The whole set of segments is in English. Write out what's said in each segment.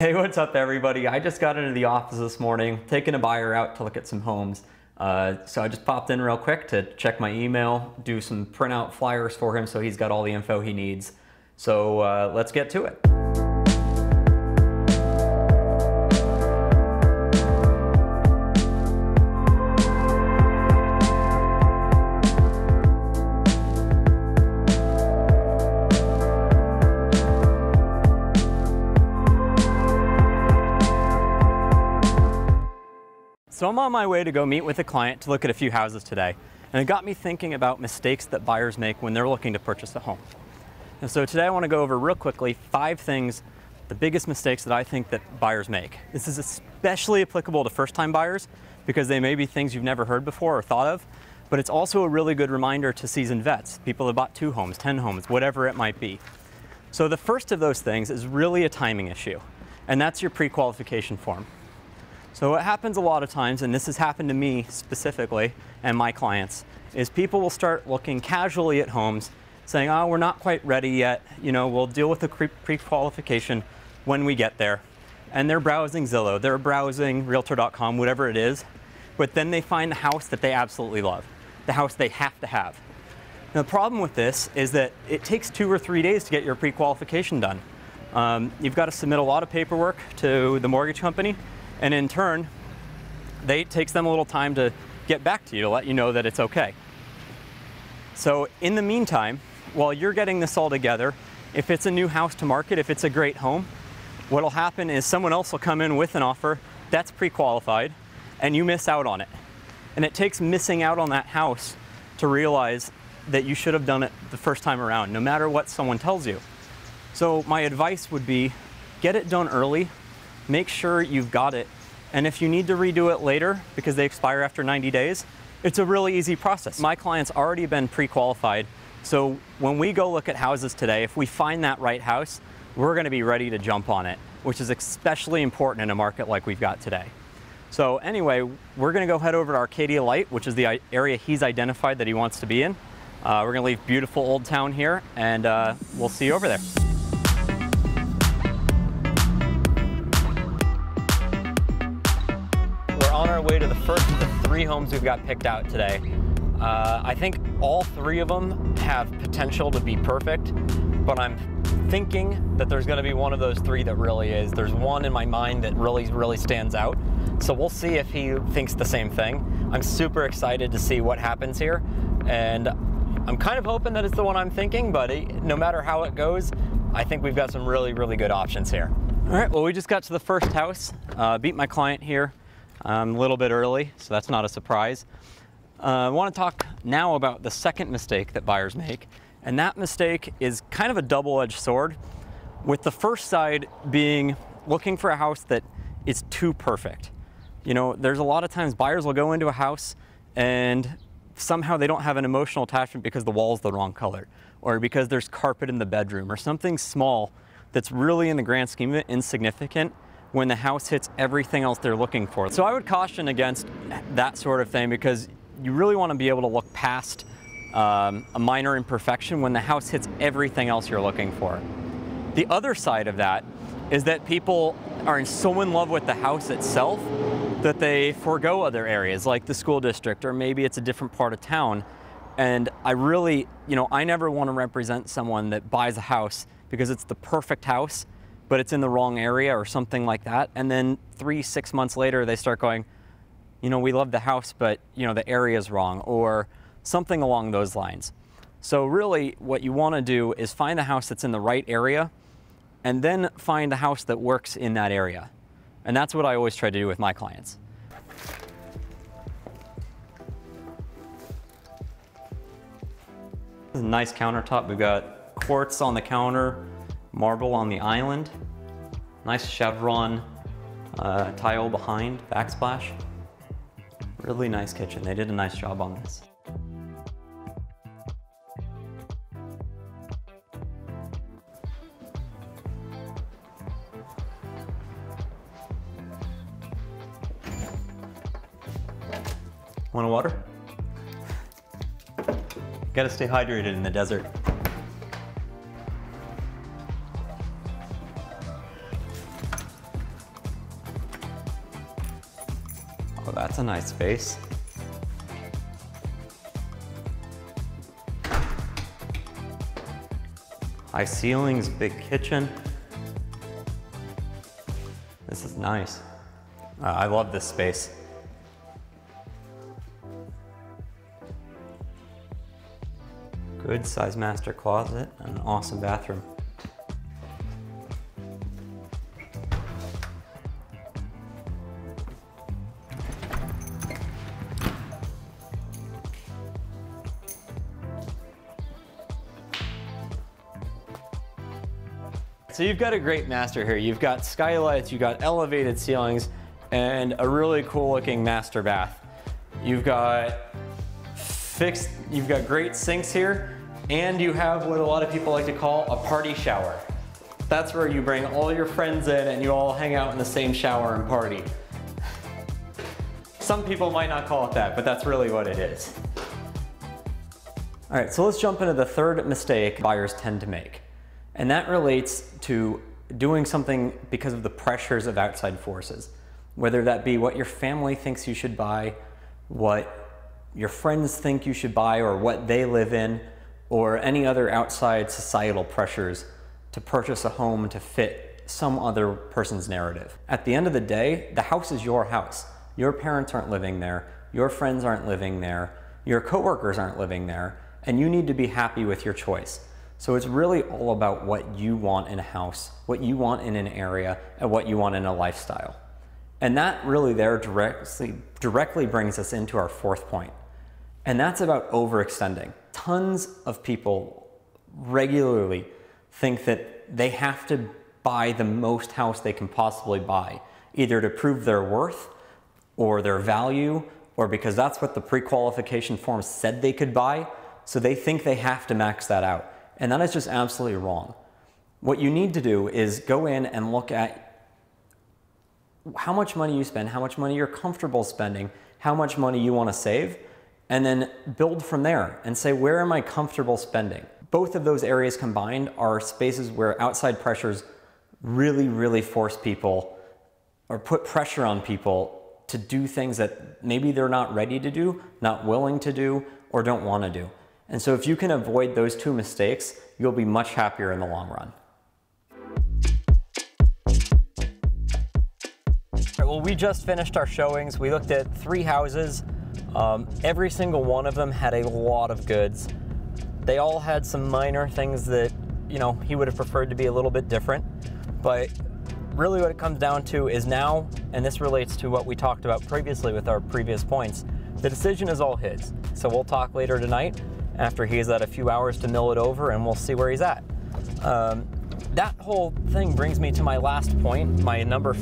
Hey, what's up everybody? I just got into the office this morning, taking a buyer out to look at some homes. So I just popped in real quick to check my email, do some printout flyers for him so he's got all the info he needs. So let's get to it. So I'm on my way to go meet with a client to look at a few houses today, and it got me thinking about mistakes that buyers make when they're looking to purchase a home. And so today I want to go over real quickly 5 things, the biggest mistakes that I think that buyers make. This is especially applicable to first-time buyers because they may be things you've never heard before or thought of, but it's also a really good reminder to seasoned vets, people that bought 2 homes, 10 homes, whatever it might be. So the first of those things is really a timing issue, and that's your pre-qualification form. So what happens a lot of times, and this has happened to me specifically and my clients, is people will start looking casually at homes saying, oh, we're not quite ready yet, we'll deal with the pre-qualification when we get there. And they're browsing Zillow, they're browsing Realtor.com, whatever it is, but then they find the house that they absolutely love, the house they have to have. Now the problem with this is that it takes 2 or 3 days to get your pre-qualification done. You've got to submit a lot of paperwork to the mortgage company, and in turn, it takes them a little time to get back to you to let you know that it's okay. So in the meantime, while you're getting this all together, if it's a new house to market, if it's a great home, what'll happen is someone else will come in with an offer that's pre-qualified and you miss out on it. And it takes missing out on that house to realize that you should have done it the first time around, no matter what someone tells you. So my advice would be, get it done early. Make sure you've got it, and if you need to redo it later because they expire after 90 days, it's a really easy process. My client's already been pre-qualified, so when we go look at houses today, if we find that right house, we're going to be ready to jump on it, which is especially important in a market like we've got today. So anyway, we're going to go head over to Arcadia Light, which is the area he's identified that he wants to be in. We're going to leave beautiful Old Town here, and we'll see you over there. On our way to the first of the 3 homes we've got picked out today. I think all 3 of them have potential to be perfect, but I'm thinking that there's going to be one of those 3 that really is. There's one in my mind that really stands out. So we'll see if he thinks the same thing. I'm super excited to see what happens here, and I'm kind of hoping that it's the one I'm thinking, but no matter how it goes, I think we've got some really good options here. All right, well, we just got to the first house, beat my client here. A little bit early, so that's not a surprise. I want to talk now about the second mistake that buyers make, and that mistake is kind of a double-edged sword, with the first side being looking for a house that is too perfect. There's a lot of times buyers will go into a house and somehow they don't have an emotional attachment because the wall's the wrong color, or because there's carpet in the bedroom, or something small that's really, in the grand scheme of it, insignificant when the house hits everything else they're looking for. So I would caution against that sort of thing, because you really want to be able to look past a minor imperfection when the house hits everything else you're looking for. The other side of that is that people are so in love with the house itself that they forego other areas like the school district, or maybe it's a different part of town. And I really, I never want to represent someone that buys a house because it's the perfect house, but it's in the wrong area or something like that. And then 3-6 months later, they start going, we love the house, but the area's wrong, or something along those lines. So really what you want to do is find a house that's in the right area, and then find a house that works in that area. And that's what I always try to do with my clients. This is a nice countertop. We've got quartz on the counter, marble on the island, nice chevron tile behind, backsplash. Really nice kitchen. They did a nice job on this. Want a water? Gotta stay hydrated in the desert. Oh, that's a nice space. High ceilings, big kitchen. This is nice. I love this space. Good size master closet and an awesome bathroom. So you've got a great master here. You've got skylights, you've got elevated ceilings, and a really cool looking master bath. You've got great sinks here, and you have what a lot of people like to call a party shower. That's where you bring all your friends in and you all hang out in the same shower and party. Some people might not call it that, but that's really what it is. All right, so let's jump into the third mistake buyers tend to make. And that relates to doing something because of the pressures of outside forces. Whether that be what your family thinks you should buy, what your friends think you should buy, or what they live in, or any other outside societal pressures to purchase a home to fit some other person's narrative. At the end of the day, the house is your house. Your parents aren't living there, your friends aren't living there, your coworkers aren't living there, and you need to be happy with your choice. So it's really all about what you want in a house, what you want in an area, and what you want in a lifestyle. And that really there directly brings us into our fourth point. And that's about overextending. Tons of people regularly think that they have to buy the most house they can possibly buy, either to prove their worth or their value, or because that's what the pre-qualification form said they could buy, so they think they have to max that out. And that is just absolutely wrong. What you need to do is go in and look at how much money you spend, how much money you're comfortable spending, how much money you want to save, and then build from there and say, where am I comfortable spending? Both of those areas combined are spaces where outside pressures really force people or put pressure on people to do things that maybe they're not ready to do, not willing to do, or don't want to do. And so if you can avoid those two mistakes, you'll be much happier in the long run. Well, we just finished our showings. We looked at 3 houses. Every single one of them had a lot of goods. They all had some minor things that, you know, he would have preferred to be a little bit different. But really what it comes down to is now, and this relates to what we talked about previously with our previous points, the decision is all his. So we'll talk later tonight after he's had a few hours to mill it over, and we'll see where he's at. That whole thing brings me to my last point, my number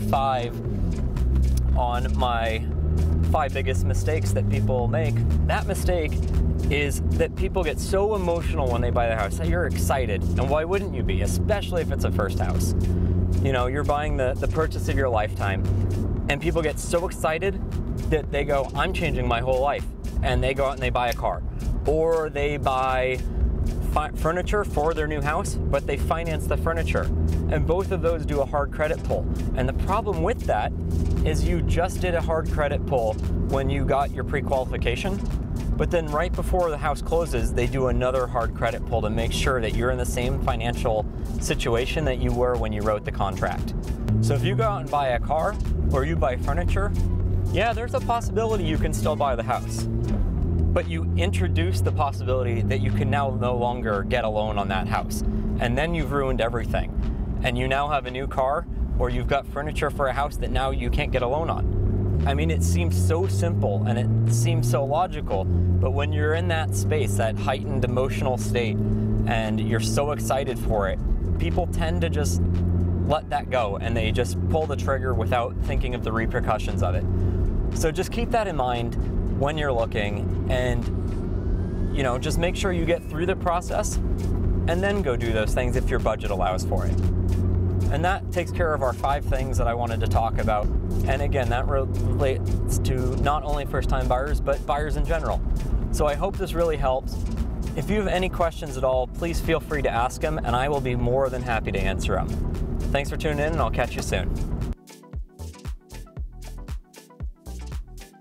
5 on my 5 biggest mistakes that people make. That mistake is that people get so emotional when they buy the house. You're excited, and why wouldn't you be, especially if it's a first house? You know, you're buying the purchase of your lifetime, and people get so excited that they go, I'm changing my whole life, and they go out and they buy a car, or they buy furniture for their new house, but they finance the furniture, and both of those do a hard credit pull. And the problem with that is you just did a hard credit pull when you got your pre-qualification, but then right before the house closes, they do another hard credit pull to make sure that you're in the same financial situation that you were when you wrote the contract. So if you go out and buy a car or you buy furniture, yeah, there's a possibility you can still buy the house. But you introduce the possibility that you can now no longer get a loan on that house. And then you've ruined everything. And you now have a new car, or you've got furniture for a house that now you can't get a loan on. I mean, it seems so simple and it seems so logical, but when you're in that space, that heightened emotional state, and you're so excited for it, people tend to just let that go and they just pull the trigger without thinking of the repercussions of it. So just keep that in mind when you're looking, and you know, just make sure you get through the process and then go do those things if your budget allows for it. And that takes care of our 5 things that I wanted to talk about. And again, that relates to not only first-time buyers, but buyers in general. So I hope this really helps. If you have any questions at all, please feel free to ask them, and I will be more than happy to answer them. Thanks for tuning in, and I'll catch you soon.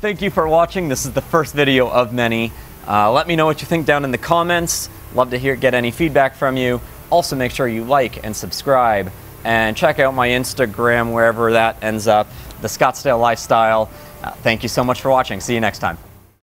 Thank you for watching. This is the first video of many. Let me know what you think down in the comments. Love to get any feedback from you. Also, make sure you like and subscribe, and check out my Instagram, wherever that ends up, The Scottsdale Lifestyle. Thank you so much for watching. See you next time.